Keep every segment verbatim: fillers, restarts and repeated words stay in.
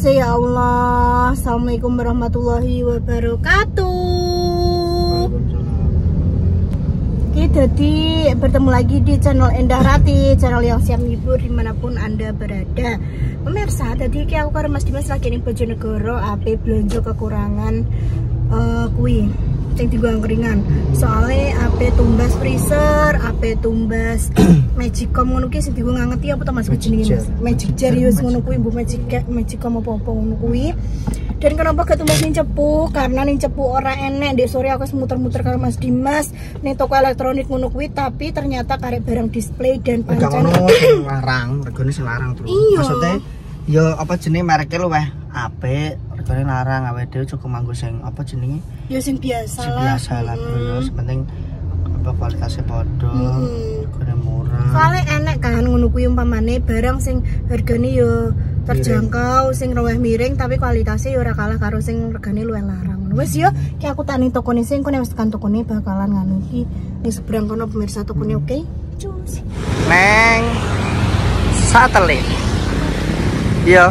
sih ya Allah. Assalamualaikum warahmatullahi wabarakatuh. Oke, jadi bertemu lagi di channel Endah Rati, channel yang siap menghibur dimanapun Anda berada. Pemirsa, tadi aku karo Mas Dimas lagi ning Bojonegoro, ape belanja kekurangan uh, kui sing dienggo angkringan. Soale ape tumbas freezer, ape tumbas Magicom ngono ki sing dienggo ngangeti apa to Mas jenenge Mas? Magic Jar yo ngono kuwi, mbok Magic Magicom apa-apa ngono kuwi. Dan kenapa gak tumbas ning cepu? Karena ning cepu ora enek. Dek sore aku muter-muter karo Mas Dimas ning toko elektronik ngono kuwi, tapi ternyata karek barang display dan pancen larang, regane sing larang terus. Maksudnya ya apa jenenge mereknya luweh apik, regane larang, awake dhewe cukup manggo sing apa jenenge? Ya sing biasa sing lah. Biasa lah, bro. Ya penting apa kualitasnya padha, regane murah. Soale enek kan ngono kuwi umpamane barang sing hargane yo terjangkau, sing luwih miring tapi kualitasnya yo ora kalah karo sing regane luwih larang. Wis yo, ki aku tani tokone sing kono wis tekan tokone bakalan nganu iki ning seberang kono pemirsa tokone, oke? Okay? Cus. Neng satelit. Iya.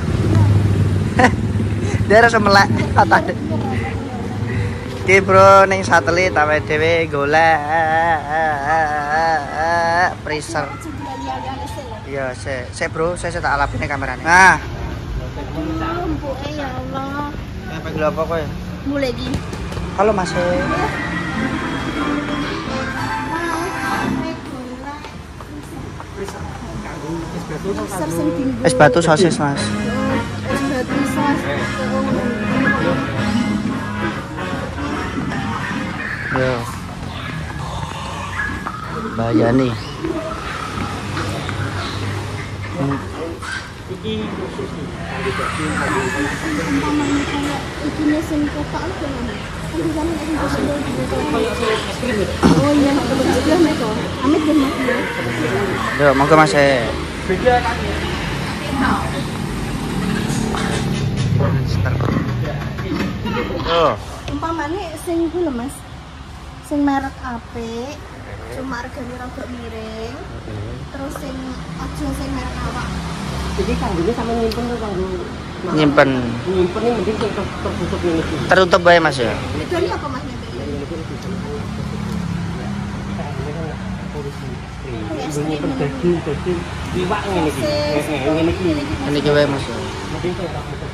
Daerah semelek atade. Ki bro ning satelit awake dhewe golek freezer. Iya, se, se bro, saya tak alapin kameranya. Nah. Empuk ya Allah. Eh, pengen apa kok ya? Mulai lagi. Halo Mas. Es batu sosis Mas. Es batu sosis. Yo. Bayani. Iki ini sing kotak lho kan. Oh iya, sudah mereka. Amit dan Mas. Yo, monggo Mas. Oh. Umpamane sing ku lho Mas. Sing merek apik, cuma regane rada miring. Terus sing aja sing merek awak. Jadi kanggone sama nyimpen tuh kanggo Nyimpen. nyimpen ini mending ter tertutup ini. Tertutup bae Mas ya. Bedane apa Mas nyimpen? Nyimpen daging, daging iwak ngene iki. Ngene iki. Ini ki wae Mas. Mending tertutup.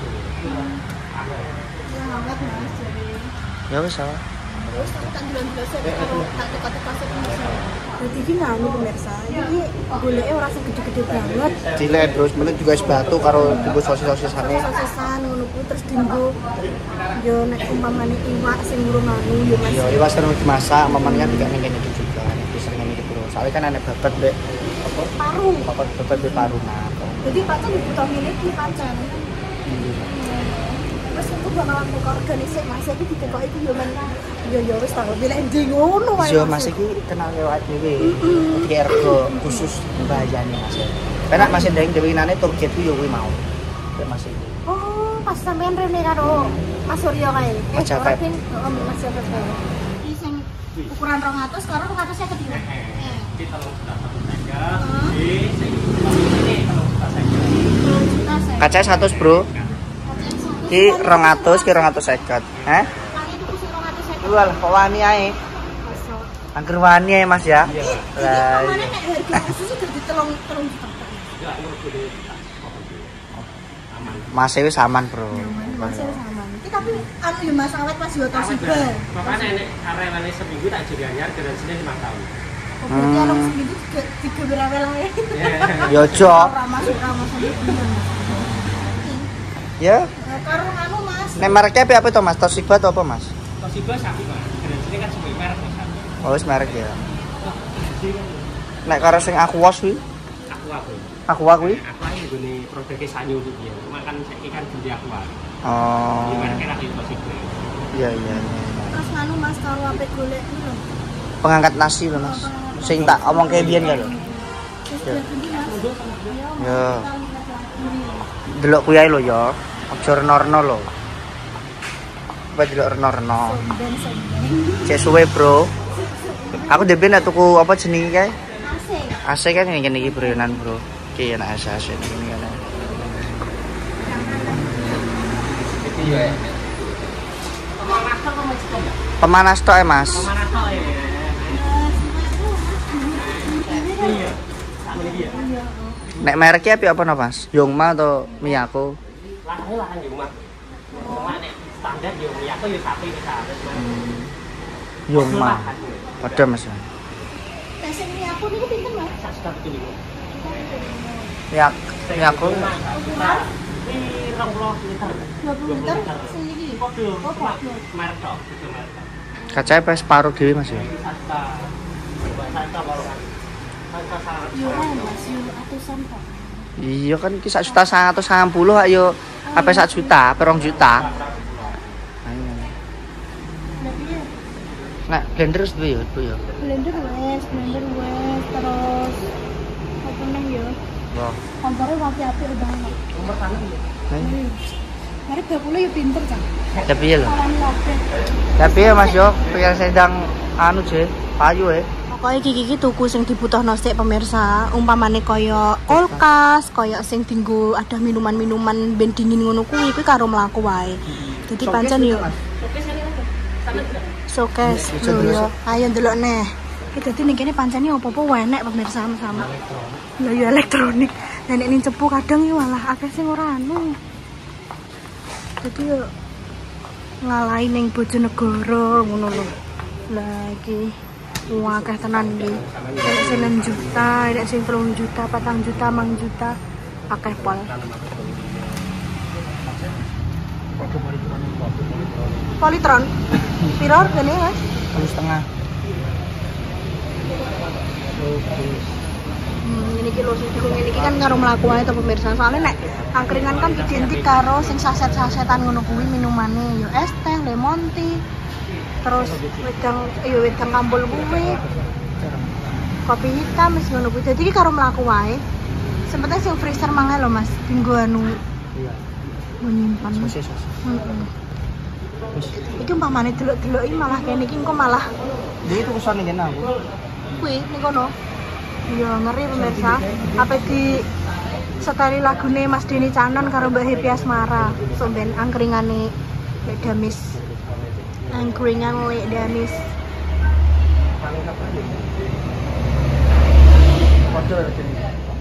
Ya awet Mas jadi. Ya wis salah. Terus tak jelas-jelas karo tak teka-teka pemirsa. Jadi iki nganu pemirsa. Iki goleke ora sing gede-gede banget. Cilik terus meneh juga es batu karo tunggu sosis-sosisane. Sosisan ngono kuwi terus dienggo yo nek umpamane iwak sing urung anu yo Mas. Yo iwak terus dimasak, mamane kan juga ning kene iki juga. Bisa ngene iki bro. Soale kan ana babet mbek apa? Paru. Apa babet mbek paru nah. Jadi pancen dibutuh miliki pancen. Terus aku bakalan buka organisasi Mas iki ditekoki iki yo men. Yo yo wis tak bilang ndi ngono wae. Yo Mas iki kenal lewat dhewe. Iki ergo khusus mbayane Mas. Penak Mas ndeng dewinane target ku yo kuwi mau. Kayak Mas iki. Oh, pas sampean rene karo Mas Suryo kae. Mas Japet. Heeh, Mas Japet kae. Iki sing ukuran dua ratus karo dua ratus cinquenta. Eh. Iki telung juta satu seket. Iki sing ini telung juta seket. Kaca seratus bro. Ki dua ratus, ki dua ratus cinquenta. Heh? Lu lah kok wani ae. Angger wani ae Mas ya. Lah. Mana nek harga khusus gede telung telung juta. Mas wis aman, Bro. Mas wis aman. Iki tapi anu ya Mas awet Mas yo tos ibar. Makane nek karyawane seminggu tak jadi anyar garansinya lima tahun. Oh, berarti anu seminggu tiga berawel ae. Yo ojo. Ora masuk ora masuk. Ya. Karo anu Mas. Nek mereknya apa to Mas? Toshiba atau apa Mas? Toshiba sapi Mas. Garansinya kan sesuai merek Mas. Oh, wis merek ya. Nek karo sing Aqua kuwi? Aqua kuwi. Aqua kuwi? Aqua iki nggone produknya sanyo itu dia. Cuma kan saiki kan ganti Aqua. Oh. Iki mereknya lagi Toshiba. Iya iya iya. Terus anu Mas karo ape golek iki lho. Pengangkat nasi lho Mas. Sing tak omong ke biyen ya lho. Ya. Delok kuwi ae lho ya. Aja reno-reno lho. Apa delok reno-reno. Cek suwe, Bro. Aku dhewe nek tuku apa jenenge kae? A C. A C kan ngene iki brenan, Bro. Iki enak A C A C ngene kan. Iya. Pemanas tok ya, Mas. Pemanas tok ya. Iya. Nek mereknya apa apa no, Mas? Yongma atau Miyako? Lahannya lahan Yongma. Cuma nek standar yo Miyako yo satu bisa. Yongma. Padha, Mas. Tes Miyako niku pinten, Mas? seratus tujuh puluh lima. Ya, Miyako. Di dua puluh liter. dua puluh liter sing iki. Kode. Oh, kode. Merek tok, itu merek. Kacae pas separuh dhewe, Mas ya. Sasta. Sasta barongan. Sasta sangat. Yo kan, Mas, yo atusan kok. Iya kan iki sak juta seratus lima puluh ayo apa sak juta, perong juta. Ayo. Nah, blender wis duwe ya, Bu ya. Blender wes, blender wes, terus apa nang yo? Wah. Kompornya wapi-api banget. Nomor sana ya. Mari dua puluh ya pinter kan. Tapi ya lho. Kawan kabeh. Tapi ya Mas yo, pengen sedang anu je, payu ya. Pokoknya gigi-gigi tuku sing dibutuhno sik pemirsa. Umpamane kaya kulkas, kaya sing dinggo ada minuman-minuman ben dingin ngono kuwi kuwi karo mlaku wae. Jadi pancen yo showcase lho yo. Ayo ndelok neh. Iki dadi ning kene pancen opo-opo enek pemirsa sama. Lha yo elektronik. Lah nek ning cepu kadang yo malah akeh sing ora anu. Jadi yo ngalahi ning Bojonegoro ngono lho. Lah iki wah akeh tenan iki. Nek sing enam juta, nek sing telung juta, patang juta, mang juta akeh pol. Politron. Piro hargane, Mas? Satu setengah. Hmm, ini kilo susu ini kan karo mlaku wae to pemirsa. Soalnya nek angkringan kan identik karo sing saset-sasetan ngono kuwi minumane yo es teh, lemon tea. Terus wedang yo wedang kambul kuwi. Kopi hitam wis ngono kuwi. Dadi iki karo mlaku wae. Sempetnya sing freezer mangga lho Mas, dinggo anu. Iya. Menyimpan. Sosis. Heeh. Iki umpamane delok-delok iki malah kene iki engko malah Jadi itu kesan ning kene aku. kuwi ning kono. Ya ngeri pemirsa. Apa di setari lagune Mas Deni Canon karo Mbak Happy Asmara. Somben angkringane Lek Damis. Angkringan Lek Damis. Padha jenenge.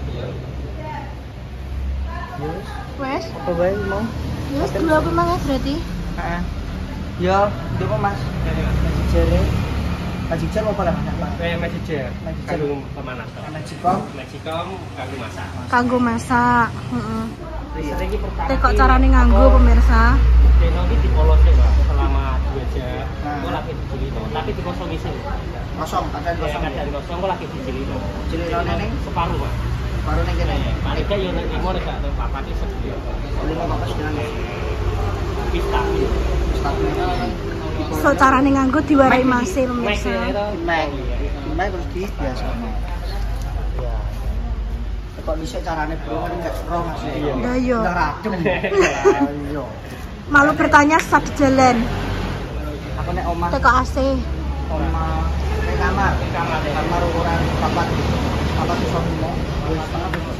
Wes, Apa bae mau? wes dua apa mang berarti? Heeh. Ya, itu kok Mas. Jere. Majikan apa lah? Kayak Magicer. Kanggo pemanas. Magicom. Magicom kanggo masak. Kanggo masak. Heeh. Freezer iki pertama. Teh kok carane nganggo pemirsa? Deno iki dipolose, Pak, selama dua jam. Kok lagi dijilino, tapi dikosongi sih. Kosong, ada Ya, kosong. kadang kosong kok lagi dijilino. Jilino neng Separuh, Pak. baru ning kene. Malika yo nek limo nek gak papat iki sedih. Lima bapak sedang Pista. So carane nganggo diwarai masih pemirsa. Mek. Mek terus di biasa. Ya. Kok bisa carane bro kan enggak seru Mas. Lah yo. Enggak radem. Iya. Malu bertanya saat di jalan. Aku nek omah Teh kok A C. omah nek kamar, kamar kamar ukuran papat. Papat iso limo. Dua setengah bisa.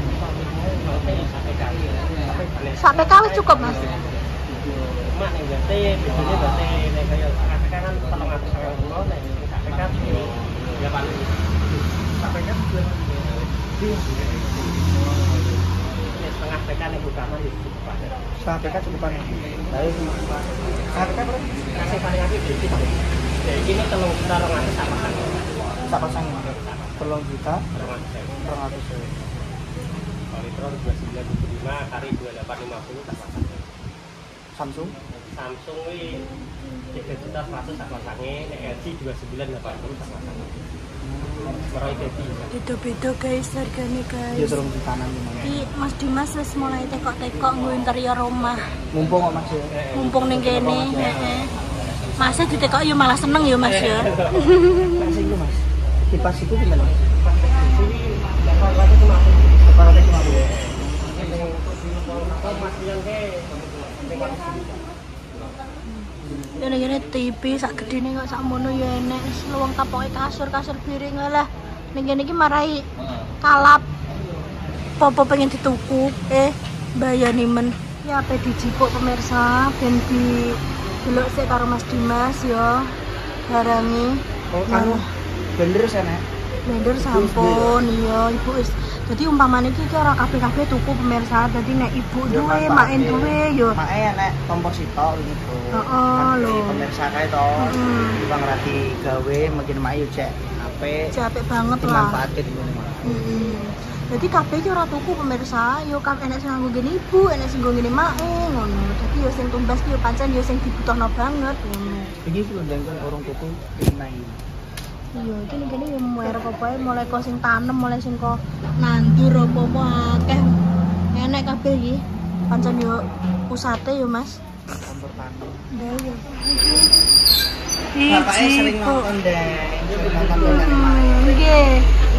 Sak P K wis cukup Mas. Mak nek gate, biasanya gate nek kaya kan tolong aku sayang dulu nek sampai kan ya paling sampai kan di setengah P K nek buka mah cukup Pak. Setengah P K cukupan. Baik. Setengah P K berapa? Kasih paling aku dikit. Jadi ini telung juta rong atus sama kan. Sak pasang telung juta Rong atus. rong atus. Politron dua sembilan tujuh lima kali dua delapan lima puluh tak pasang. Samsung Samsung ini tiga juta seratus tak pasangnya, L G dua sembilan delapan puluh tak pasangnya. Meroy Baby. Beda-beda guys harganya dia guys. turun jutaan gimana? Iki Mas Dimas wis mulai tekok-tekok nggo interior rumah. Mumpung kok Mas ya. Mumpung ning kene, heeh. Masnya ditekok yo malah seneng yo Mas ya. Mas itu Mas. Kipas itu gimana? Sini delapan ratus lima puluh. delapan ratus lima puluh. Ya ngene T V sak gedene kok sak mono ya enek. Wis luwung kapoke kasur-kasur piring lah. Ning kene iki marai kalap. Popo pengen dituku, eh bayani men Ya ape dijipuk pemirsa ben di delok sik karo Mas Dimas ya. Barangi. Oh, anu blender sana. Blender sampun iya ibu wis. Dadi umpamane iki iki ora kabeh-kabeh tuku pemirsa. Dadi nek ibu duwe, maen duwe yo. Make nek kompor sitok gitu. Heeh lho. Pemirsa kae to. Heeh. Bang Rati gawe mungkin mak yo cek apik. Cek apik banget lah. Dimanfaatin ngono. Heeh. Jadi kabeh iki ora tuku pemirsa, yo kabeh enek sing nganggo ngene ibu, enek sing nganggo ngene mae ngono. Dadi yo sing tumbas ki yo pancen yo sing dibutuhno banget ngono. Iki lho ndangkon orang tuku dimenahi. Iya, iki kene yo merek apa ae mulai kok sing tanem, mulai sing kok nandur apa-apa akeh. Enek kabeh iki. Pancen yo pusate yo, Mas. Kompor tanem. Ndak yo. Bapaknya sering nonton deh. Nggih.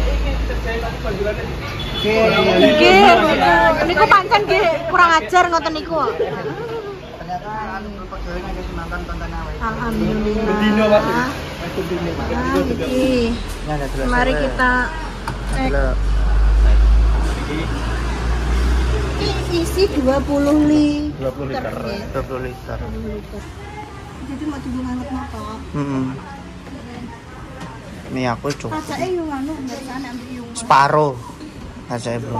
Nggih, niku pancen nggih kurang ajar ngoten niku. Ternyata anu pegawai ngajak nonton tonton awake. Alhamdulillah. Bedino Mas. Nah, iki. Mari kita cek. Ini isi dua puluh liter. dua puluh liter. dua puluh liter. Jadi mau dibuang anget motor. Heeh. Ini aku coba. Rasanya yung anu, nggak sana ambil yung. Separuh. Rasanya bro.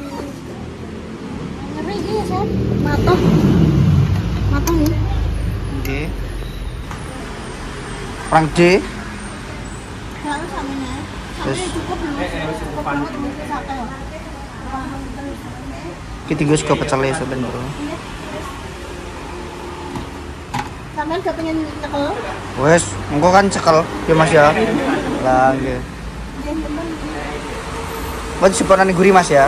Ngeri iya Sam, matang. Matang nih. Oke. Perang D. Lalu samanya, samanya cukup belum? Cukup banget mungkin sate ya. Kita juga suka pecel ya sebenarnya bro. Sampean gak pengen cekel? Wes, engkau kan cekel, ya mas ya. Lah, gitu. Buat simpanan gurih mas ya.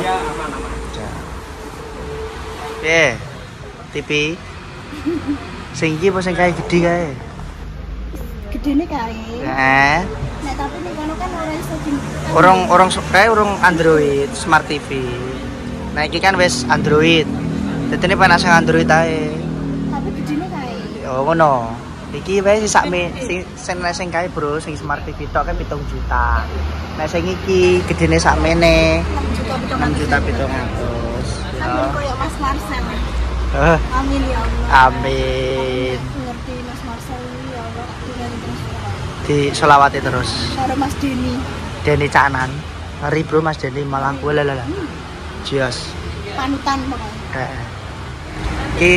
Oke, T V. Singki apa sing kae gede kae? Gedene kae. Heeh. Nek tapi nek kono kan ora iso di. Orang orang kae urung Android, Smart T V. Nah iki kan wes Android. Dadi ini panas sing Android ae. Tapi gedene kae. Oh ngono. Iki wae sing sakme sing sing sing kae bro, sing Smart T V tok kan pitung juta. Nek sing iki gedene sakmene enam juta pitung ratus. Amin koyo Mas Marcel. Eh, Amin ya Allah. amin. Ngerti Mas Marcel ya Allah dengan terus. Di selawati terus. Karo Mas Deni. Deni Canan. Hari bro Mas Deni malah gue lala. Jios. Panutan pokoknya. Heeh. Iki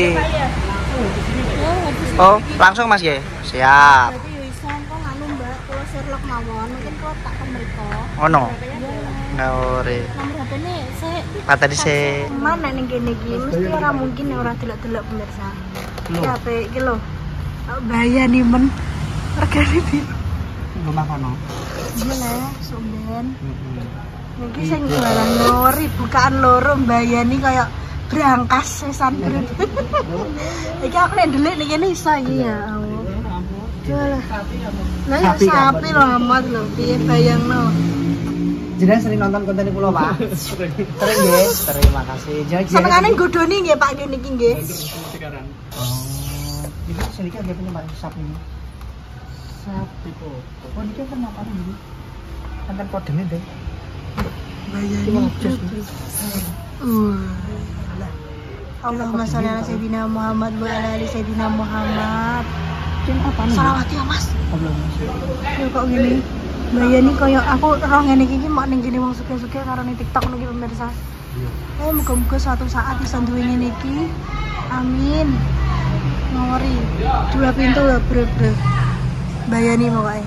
oh, langsung Mas ya. Siap. Berarti yo iso kok nganu Mbak, kalau Sherlock mawon mungkin kok tak ke mriko. Ono. Ngore. Nomor H P-ne sik. Pak tadi se Mana ning kene iki mesti ora mungkin nek ora delok-delok pemirsa. Iki H P iki lho. Bayani men. Regane piro? rumah kono. Iya lah, sumben. Iki sing jualan lori bukaan loro mbayani kaya brangkas sesan bro. Iki aku nek ndelik ning kene iso iki ya. Jualah. Lah ya sapi lho amat lho, piye bayangno. Jenengan sering nonton konten kula, Pak? Sering. Sering nggih. Terima kasih. Senengane nggodoni nggih Pak kene iki nggih. Sekarang. Oh. Iki sedikit nggih punya Pak sap ini. Sap tipe. Oh, ini kan apa ini? Kan kodene deh. Bayani. Uh. Allahumma sholli ala sayyidina Muhammad wa ala ali sayyidina Muhammad. Cing apa nih? Salawat ya, Mas. Allahumma. Ya kok ngene. Bayani koyo aku roh ngene iki mok ning kene wong suke-suke karo ning TikTok niki pemirsa. Iya. Oh, muga-muga suatu saat bisa duwe ngene iki. Amin. Ngori. Dua pintu ya, Bro, Bro. Bayani pokoke.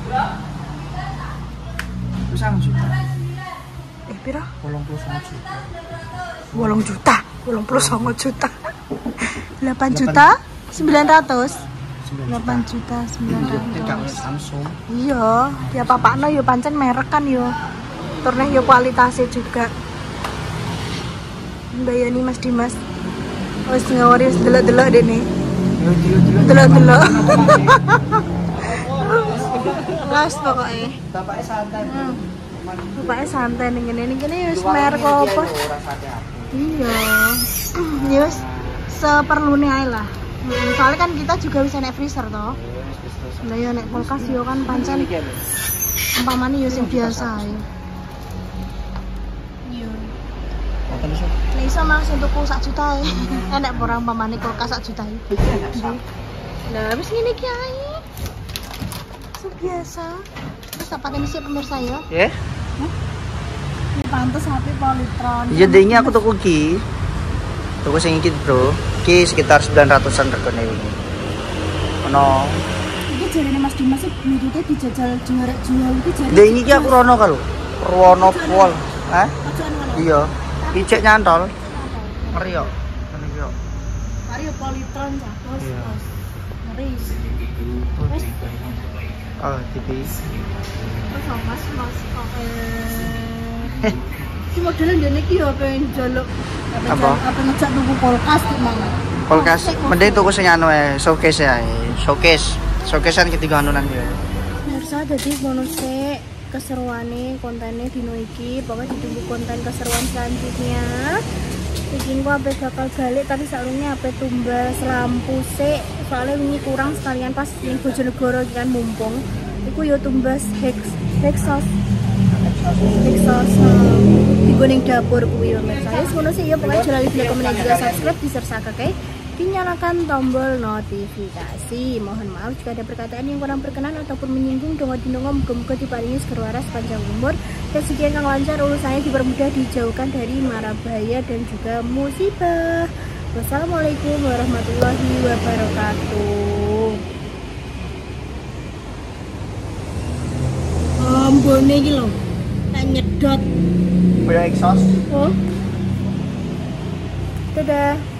Usang juta. Eh, piro? delapan puluh sembilan juta. delapan juta. delapan puluh sembilan juta. delapan juta sembilan ratus. delapan juta sembilan ratus. Samsung. Iya, ya papakno yo pancen merek kan yo. Turne yo kualitasnya juga. Bayani Mas Dimas. Wis ngawari wis delok-delok dene. Delok-delok. Mas pokoknya. Bapaknya santai. Hmm. Bapaknya santai ning kene ning kene wis merek apa? Iya. Ya wis seperlune ae lah. Soalnya kan kita juga bisa naik freezer toh. Lah ya nek kulkas yo kan pancen umpamane yo sing biasa ya. Iya. Ngoten iso. Nek iso langsung tuku sak juta ya. Enek orang pamane kulkas sak juta iki. Nah, wis ngene iki ae. Biasa. Terus apa tadi sih pemirsa ya? Ya. Ini pantes H P Polytron. Iya, dene aku tuku ki. Tuku sing iki, Bro. Ki sekitar sembilan ratusan regane wingi. Ono. Iki jarene Mas Dimas sih bluetooth dijajal juara-juara iki jarene. Dene iki aku rono karo. Rono pol. Hah? Iya. Icek nyantol. Ngeri yo. Ngene iki yo. Mari Polytron cah, Bos. Iya. Ngeri. Wes. Oh, T V. Terus Mas Mas kok eh si modelnya dene iki yo pengen njaluk Apa? apa ngejak tuku kulkas ki mang. Kulkas. Mending tuku sing anu ae, showcase ae. Showcase. Showcase-an ketiga anunan ya. Mirsa dadi ngono sik keseruane kontennya dino iki, pokoknya ditunggu konten keseruan selanjutnya. Bikin gua sampai bakal balik tapi saurungnya apa tumbas lampu sik, soalnya ini kurang sekalian pas ning Bojonegoro kan mumpung. Iku yo tumbas hex hexos. Hexos di ning dapur kuwi yo mirsa. Wis ngono sik ya pokoknya jangan lupa komen dan juga subscribe disertai dinyalakan tombol notifikasi. Mohon maaf jika ada perkataan yang kurang berkenan ataupun menyinggung. Dongo-dinongo muga-muga diparingi segera waras panjang umur rezeki yang lancar, urusannya dipermudah, dijauhkan dari mara bahaya dan juga musibah. Wassalamualaikum warahmatullahi wabarakatuh. Ambone iki lho, tak nyedot. Kayak exhaust. Oh. Dadah.